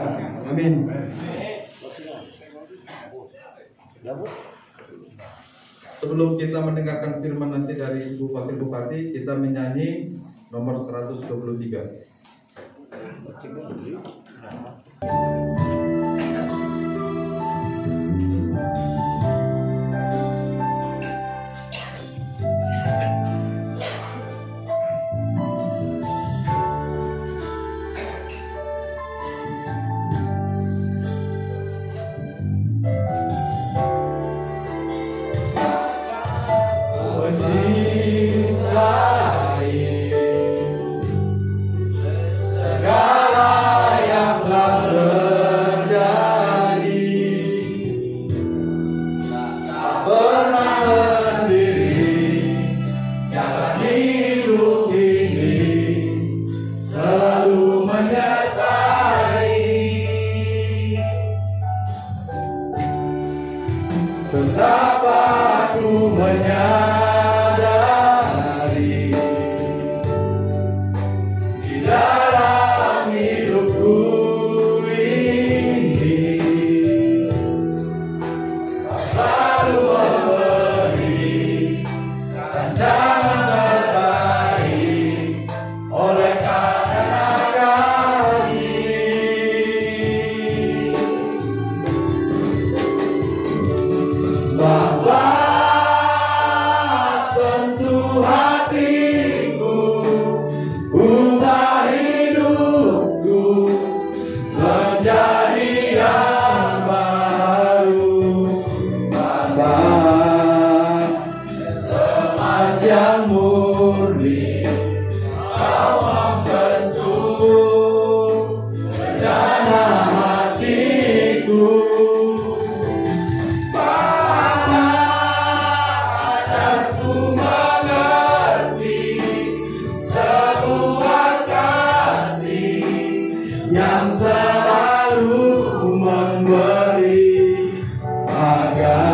Amin. Sebelum kita mendengarkan firman nanti dari Ibu Wakil Bupati, kita menyanyi nomor 123. Betapa ku menyadari di dalam hidupku ini kau selalu memberi rancangan terbaik oleh karena kasih. Bahwa sentuh hatiku, ubah hidupku menjadi yang baru. Bapa, emas yang murni kau membentuk rencana hatiku. Yang selalu memberi agar